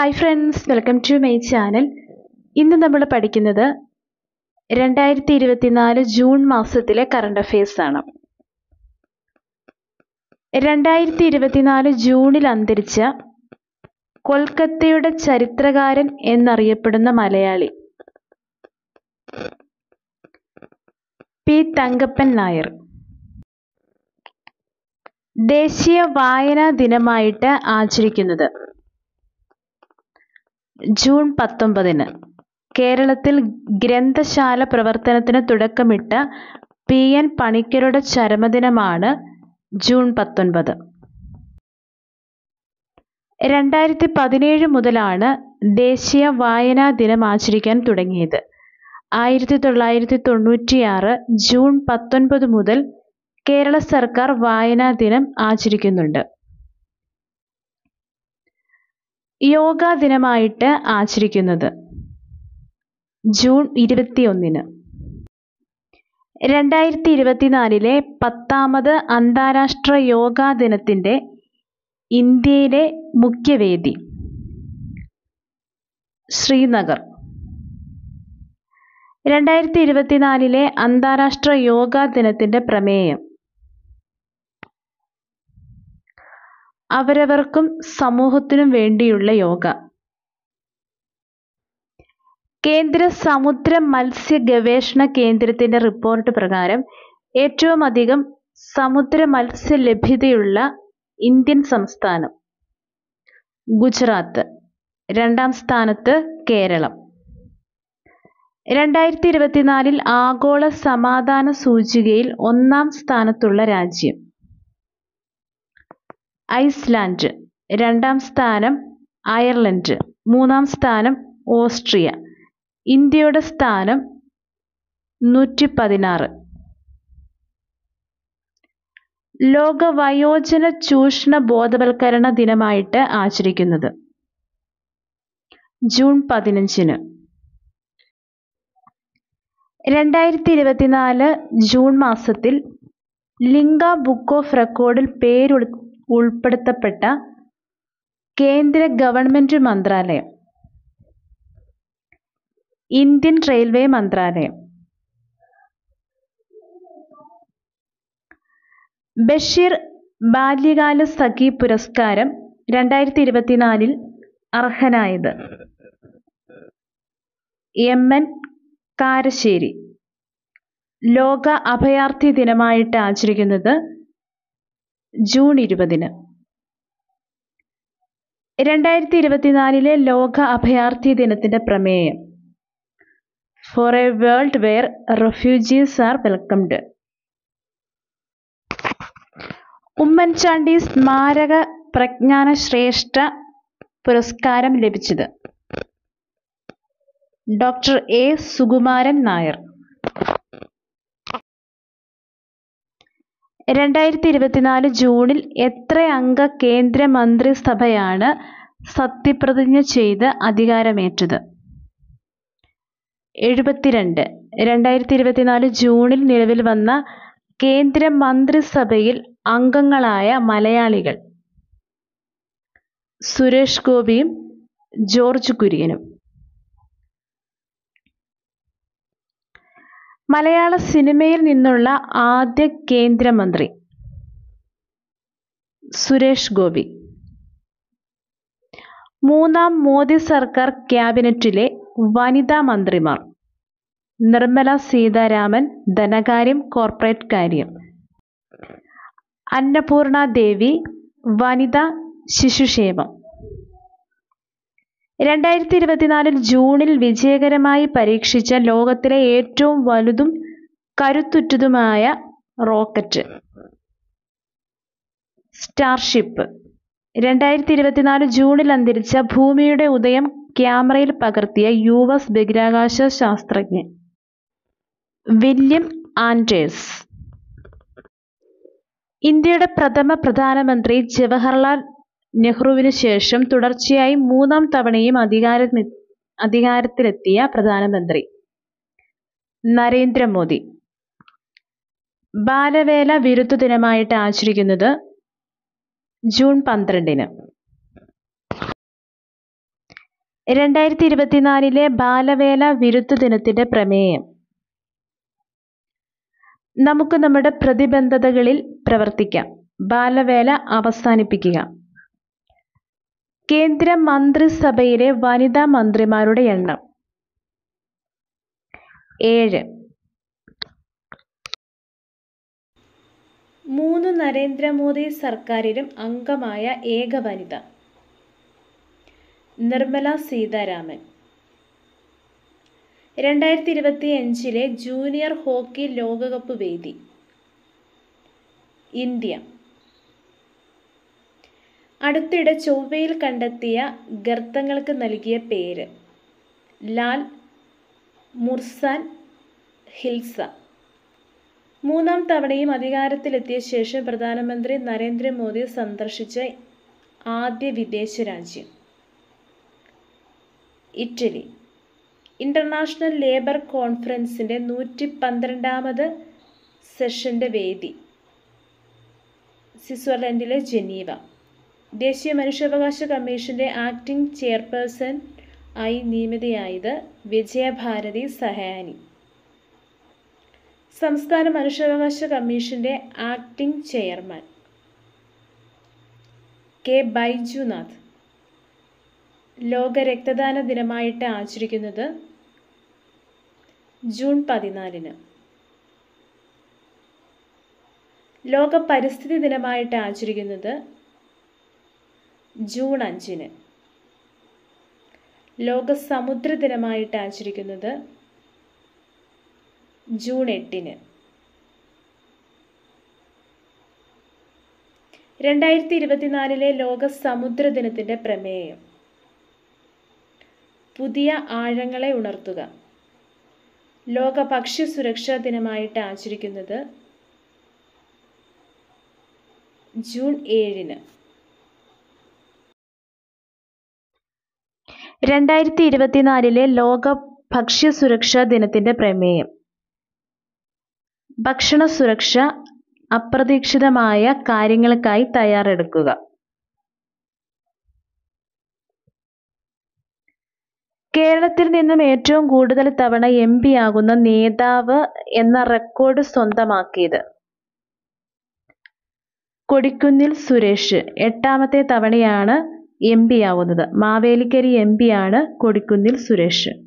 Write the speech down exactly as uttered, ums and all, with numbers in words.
Hi friends, welcome to my channel. ഇന്ന് നമ്മൾ പഠിക്കുന്നത് രണ്ടായിരത്തി ഇരുപത്തിനാല് ജൂൺ മാസത്തിലെ കറണ്ട് അഫയേഴ്സ് ആണ്. രണ്ടായിരത്തി ഇരുപത്തിനാല് ജൂണിൽ അന്തരിച്ച കൊൽക്കത്തയുടെ ചരിത്രകാരൻ എന്നറിയപ്പെടുന്ന മലയാളി പി തങ്കപ്പൻ നായർ. ദേശീയ വായനാ ദിനമായിട്ട് ആചരിക്കുന്നത് ജൂൺ പത്തൊമ്പതിന്. കേരളത്തിൽ ഗ്രന്ഥശാല പ്രവർത്തനത്തിന് തുടക്കമിട്ട പി എൻ പണിക്കരുടെ ചരമദിനമാണ് ജൂൺ പത്തൊൻപത്. രണ്ടായിരത്തി പതിനേഴ് മുതലാണ് ദേശീയ വായനാ ദിനം ആചരിക്കാൻ തുടങ്ങിയത്. ആയിരത്തി തൊള്ളായിരത്തി തൊണ്ണൂറ്റിയാറ് ജൂൺ പത്തൊൻപത് മുതൽ കേരള സർക്കാർ വായനാ ദിനം ആചരിക്കുന്നുണ്ട്. യോഗാ ദിനമായിട്ട് ആചരിക്കുന്നത് ജൂൺ ഇരുപത്തിയൊന്നിന്. രണ്ടായിരത്തി ഇരുപത്തിനാലിലെ പത്താമത് അന്താരാഷ്ട്ര യോഗാ ദിനത്തിൻ്റെ ഇന്ത്യയിലെ മുഖ്യവേദി ശ്രീനഗർ. രണ്ടായിരത്തി ഇരുപത്തിനാലിലെ അന്താരാഷ്ട്ര യോഗാ ദിനത്തിൻ്റെ പ്രമേയം അവരവർക്കും സമൂഹത്തിനും വേണ്ടിയുള്ള യോഗ. കേന്ദ്ര സമുദ്ര മത്സ്യ ഗവേഷണ കേന്ദ്രത്തിൻ്റെ റിപ്പോർട്ട് പ്രകാരം ഏറ്റവും അധികം സമുദ്ര മത്സ്യ ലഭ്യതയുള്ള ഇന്ത്യൻ സംസ്ഥാനം ഗുജറാത്ത്. രണ്ടാം സ്ഥാനത്ത് കേരളം. രണ്ടായിരത്തി ഇരുപത്തിനാലിൽ ആഗോള സമാധാന സൂചികയിൽ ഒന്നാം സ്ഥാനത്തുള്ള രാജ്യം ഐസ്ലാൻഡ്. രണ്ടാം സ്ഥാനം അയർലൻഡ്. മൂന്നാം സ്ഥാനം ഓസ്ട്രിയ. ഇന്ത്യയുടെ സ്ഥാനം നൂറ്റി പതിനാറ്. ലോക വയോജന ചൂഷണ ബോധവൽക്കരണ ദിനമായിട്ട് ആചരിക്കുന്നത് ജൂൺ പതിനഞ്ചിന്. രണ്ടായിരത്തി ഇരുപത്തിനാല് ജൂൺ മാസത്തിൽ ലിംഗ ബുക്ക് ഓഫ് റെക്കോർഡിൽ പേരു ഉൾപ്പെടുത്തപ്പെട്ട കേന്ദ്ര ഗവൺമെൻറ് മന്ത്രാലയം ഇന്ത്യൻ റെയിൽവേ മന്ത്രാലയം. ബഷീർ ബാല്യകാല സഖി പുരസ്കാരം രണ്ടായിരത്തി ഇരുപത്തിനാലിൽ അർഹനായത് എം എൻ കാരശ്ശേരി. ലോക അഭയാർത്ഥി ദിനമായിട്ട് ആചരിക്കുന്നത് ജൂൺ ഇരുപതിന്. രണ്ടായിരത്തി ഇരുപത്തിനാലിലെ ലോക അഭയാർത്ഥി ദിനത്തിൻ്റെ പ്രമേയം for a world where refugees are welcomed. Oommen Chandy സ്മാരക പ്രജ്ഞാന ശ്രേഷ്ഠ പുരസ്കാരം ലഭിച്ചത് ഡോക്ടർ എ സുകുമാരൻ നായർ. രണ്ടായിരത്തി ഇരുപത്തിനാല് ജൂണിൽ എത്ര അംഗ കേന്ദ്ര മന്ത്രിസഭയാണ് സത്യപ്രതിജ്ഞ ചെയ്ത് അധികാരമേറ്റത്? എഴുപത്തിരണ്ട്. രണ്ടായിരത്തി ഇരുപത്തിനാല് ജൂണിൽ നിലവിൽ വന്ന കേന്ദ്ര മന്ത്രിസഭയിൽ അംഗങ്ങളായ മലയാളികൾ സുരേഷ് ഗോപിയും ജോർജ് കുര്യനും. മലയാള സിനിമയിൽ നിന്നുള്ള ആദ്യ കേന്ദ്രമന്ത്രി സുരേഷ് ഗോപി. മൂന്നാം മോദി സർക്കാർ ക്യാബിനറ്റിലെ വനിതാ മന്ത്രിമാർ നിർമ്മല സീതാരാമൻ ധനകാര്യം കോർപ്പറേറ്റ് കാര്യം, അന്നപൂർണ ദേവി വനിതാ ശിശുക്ഷേമം. രണ്ടായിരത്തി ഇരുപത്തിനാലിൽ ജൂണിൽ വിജയകരമായി പരീക്ഷിച്ച ലോകത്തിലെ ഏറ്റവും വലുതും കരുത്തുറ്റതുമായ റോക്കറ്റ് സ്റ്റാർഷിപ്പ്. രണ്ടായിരത്തി ഇരുപത്തിനാല് ജൂണിൽ അന്തരിച്ച ഭൂമിയുടെ ഉദയം ക്യാമറയിൽ പകർത്തിയ യു എസ് ബഹിരാകാശ ശാസ്ത്രജ്ഞൻ വില്യം ആൻഡേഴ്സ്. ഇന്ത്യയുടെ പ്രഥമ പ്രധാനമന്ത്രി ജവഹർലാൽ നെഹ്റുവിന് ശേഷം തുടർച്ചയായി മൂന്നാം തവണയും അധികാര അധികാരത്തിലെത്തിയ പ്രധാനമന്ത്രി നരേന്ദ്രമോദി. ബാലവേല വിരുദ്ധ ദിനമായിട്ട് ആചരിക്കുന്നത് ജൂൺ പന്ത്രണ്ടിന്. രണ്ടായിരത്തി ഇരുപത്തിനാലിലെ ബാലവേല വിരുദ്ധ ദിനത്തിന്റെ പ്രമേയം. നമുക്ക് നമ്മുടെ പ്രതിബദ്ധതകളിൽ പ്രവർത്തിക്കാം. ബാലവേല അവസാനിപ്പിക്കുക. കേന്ദ്ര മന്ത്രിസഭയിലെ വനിതാ മന്ത്രിമാരുടെ എണ്ണം ഏഴ്. മൂന്ന് നരേന്ദ്രമോദി സർക്കാരിലും അംഗമായ ഏക വനിത നിർമ്മല സീതാരാമൻ. രണ്ടായിരത്തി ഇരുപത്തി അഞ്ചിലെ ജൂനിയർ ഹോക്കി ലോകകപ്പ് വേദി ഇന്ത്യ. അടുത്തിടെ ചൊവ്വയിൽ കണ്ടെത്തിയ ഗർത്തങ്ങൾക്ക് നൽകിയ പേര് ലാൽ മുർസാൻ ഹിൽസ. മൂന്നാം തവണയും അധികാരത്തിലെത്തിയ ശേഷം പ്രധാനമന്ത്രി നരേന്ദ്രമോദി സന്ദർശിച്ച ആദ്യ വിദേശ രാജ്യം ഇറ്റലി. ഇന്റർനാഷണൽ ലേബർ കോൺഫറൻസിന്റെ നൂറ്റി പന്ത്രണ്ടാമത് സെഷന്റെ വേദി സ്വിറ്റ്സർലൻഡിലെ ജനീവ. ദേശീയ മനുഷ്യാവകാശ കമ്മീഷന്റെ ആക്ടിംഗ് ചെയർപേഴ്സൺ ആയി നിയമിതയായത് വിജയഭാരതി സഹാനി. സംസ്ഥാന മനുഷ്യാവകാശ കമ്മീഷന്റെ ആക്ടിംഗ് ചെയർമാൻ കെ ബൈജുനാഥ്. ലോക രക്തദാന ദിനമായിട്ട് ആചരിക്കുന്നത് ജൂൺ പതിനാലിന്. ലോക പരിസ്ഥിതി ദിനമായിട്ട് ആചരിക്കുന്നത് ജൂൺ അഞ്ചിന്. ലോക സമുദ്ര ദിനമായിട്ട് ആചരിക്കുന്നത് ജൂൺ എട്ടിന്. രണ്ടായിരത്തി ഇരുപത്തിനാലിലെ ലോക സമുദ്ര ദിനത്തിന്റെ പ്രമേയം പുതിയ ആഴങ്ങളെ ഉണർത്തുക. ലോക ഭക്ഷ്യ സുരക്ഷാ ദിനമായിട്ട് ആചരിക്കുന്നത് ജൂൺ ഏഴിന്. രണ്ടായിരത്തി ഇരുപത്തിനാലിലെ ലോക ഭക്ഷ്യ സുരക്ഷാ ദിനത്തിന്റെ പ്രമേയം ഭക്ഷണ സുരക്ഷ, അപ്രതീക്ഷിതമായ കാര്യങ്ങൾക്കായി തയ്യാറെടുക്കുക. കേരളത്തിൽ നിന്നും ഏറ്റവും കൂടുതൽ തവണ എം പി ആകുന്ന നേതാവ് എന്ന റെക്കോർഡ് സ്വന്തമാക്കിയത് കൊടിക്കുന്നിൽ സുരേഷ്. എട്ടാമത്തെ തവണയാണ് എം പി ആവുന്നത്. മാവേലിക്കര എം പി ആണ് കൊടിക്കുന്നിൽ സുരേഷ്.